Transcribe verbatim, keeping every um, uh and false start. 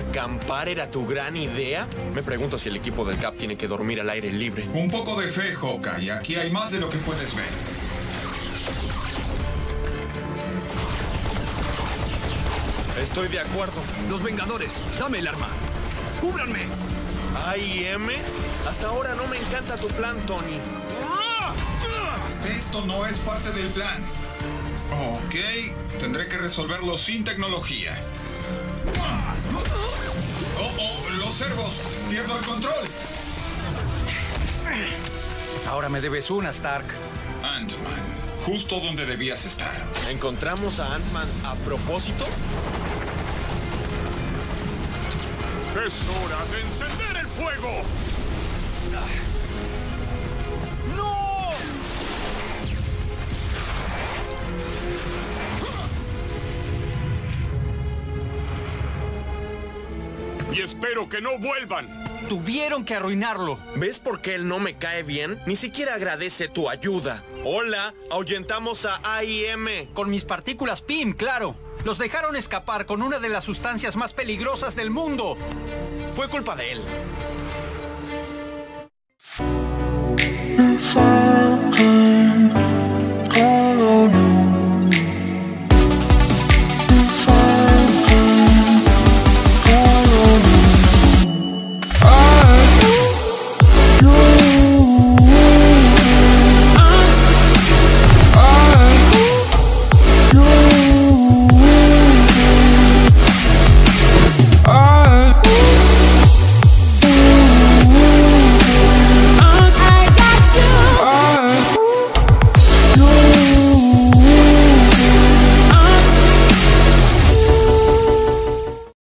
¿Acampar era tu gran idea? Me pregunto si el equipo del Cap tiene que dormir al aire libre. Un poco de fe, Hawkeye. Aquí hay más de lo que puedes ver. Estoy de acuerdo. Los Vengadores, dame el arma. ¡Cúbranme! ¿A I M? Hasta ahora no me encanta tu plan, Tony. Esto no es parte del plan. Ok, tendré que resolverlo sin tecnología. Oh, oh, los servos. Pierdo el control. Ahora me debes una, Stark. Ant-Man, justo donde debías estar. ¿Encontramos a Ant-Man a propósito? ¡Es hora de encender el fuego! ¡No! Y espero que no vuelvan. Tuvieron que arruinarlo. ¿Ves por qué él no me cae bien? Ni siquiera agradece tu ayuda. Hola, ahuyentamos a A I M. Con mis partículas P I M, claro. Los dejaron escapar con una de las sustancias más peligrosas del mundo. Fue culpa de él. If I